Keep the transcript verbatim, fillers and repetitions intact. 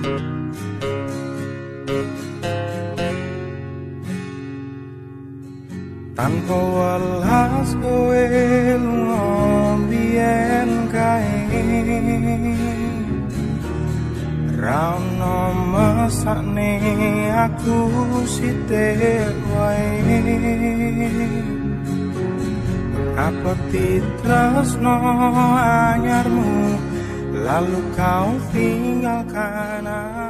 Tanpa welas kowe lunga mbiyen kae, ra ono mesakne aku sithik wae. Apa titresno anyarmu lalu kau tinggalkan aku.